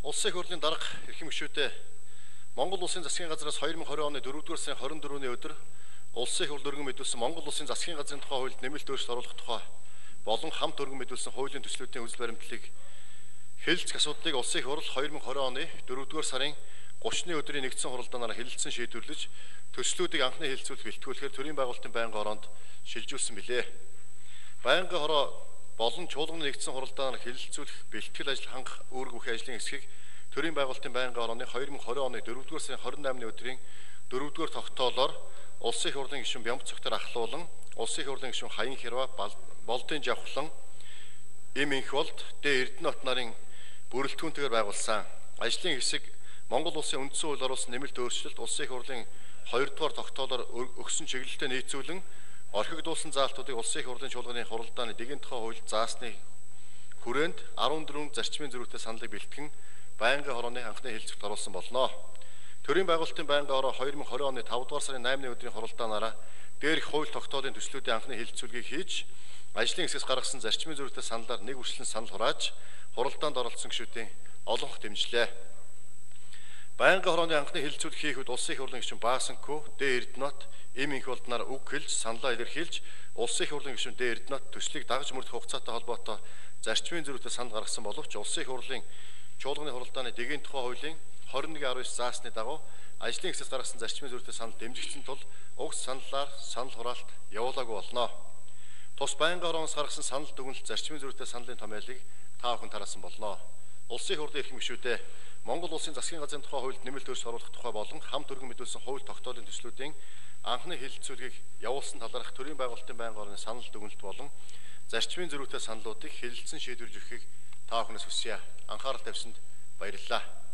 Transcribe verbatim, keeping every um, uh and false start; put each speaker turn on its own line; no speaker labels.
Улсын их хурлын дарга эрхэм гишүүдээ Монгол улсын засгийн газраас two thousand twenty оны дөрөвдүгээр сарын twenty-fourны өдөр улсын их хурл өргөн мэдүүлсэн Монгол улсын засгийн газрын тухай хуульд нэмэлт өөрчлөлт оруулах тухай болон хамт өргөн мэдүүлсэн хуулийн төслүүдийн үзэл баримтлалыг хэлэлцэх асуудлыг улсын их хурл two thousand twenty оны дөрөвдүгээр сарын thirty-ны өдрийн нэгдсэн хуралдаанаар хэлэлцэн шийдвэрлэж төслүүдийг анхны хэлэлцүүлэх бэлтгүүлэхээр төрийн байгуулалтын байнгын хороонд шилжүүлсэн билээ. Байнгын хороо болон чуулганы нэгдсэн хуралдаанаар хэлэлцүүлэх бэлтгэл ажил хангах үүрэг бүхий ажлын хэсгийг төрийн байгуулалтын байнгын хорооны two thousand twenty оны дөрөвдүгээр сарын twenty-eighны өдрийн дөрөвдүгээр тогтоолоор улсын их хурлын гишүүн Бямб цогтор ахлуулан улсын их хурлын гишүүн Хаян Хэрва Болдын Жавхлан Эм Инх болд Дэ Эрдэнэт нарын бүрэлдэхүүнтэйгээр байгуулсан ажлын хэсэг Монгол улсын үндсэн хууль оруулсан нэмэлт өөрчлөлт улсын их хурлын two дугаар тогтоолоор өгсөн чиглэлтэй нийцүүлэн орхигдуулсан заалтуудыг улсын их хурлын чуулганы хуралдааны дэгийн тухай хууль заасны хүрээнд fourteen зарчмын зөрүүтэй саналыг бэлтгэн байнгын хорооны анхны хэлэлцэгт оруулсан болно. Төрийн байгуулалтын байнгын хороо two thousand twenty оны five дугаар сарын eighны өдрийн хуралдаанаараа дээрх хууль тогтоолын төслүүдийн анхны хэлэлцүүлгийг хийж ажлын хэсгээс гаргасан зарчмын зөрүүтэй саналаар нэг үржилэн санал хурааж хуралдаанд оролцсон гишүүдийн олонх дэмжлээ. Байнгын хорооны анхны хэлэлцүүлэг хийх үед улсын их хурлын гишүүн Баасанкү, Дэ Эрдэнэт, Эм Инх болднаар үг хэлж саналаа илэрхийлж улсын их хурлын гишүүн Дэ Эрдэнэт төслийг дагаж мөрдөх хугацаатай холбоотой зарчмын зөрүүтэй санал гаргасан боловч улсын их хурлын чуулганы хуралдааны дэгийн тухай хуулийн twenty-one nineteen заасны дагуу ажлын хэсгээс гаргасан зарчмын зөрүүтэй санал дэмжигдсэн тул уг саналаар санал хураалт явуулаагүй болно. Тус байнгын хорооноос гаргасан санал дүгнэлт зарчмын зөрүүтэй саналын томьёолыг та бүхэн тараасан болно. Улсын их хурлын эрхэм гишүүдээ Монгол улсын засгийн газрын тухай хуульд нэмэлт өөрчлөлт оруулах тухай болон хамт өргөн мэдүүлсэн хууль тогтоолын төслүүдийн анхны хэлэлцүүлгийг явуулсан талаарх төрийн байгуулалтын байнгын хорооны санал дүгнэлт болон зарчмын зөрүүтэй саналуудыг хэлэлцэн шийдвэрлэж өгөхийг та бүхнээс хүсье. Анхаарал тавьсанд баярлалаа.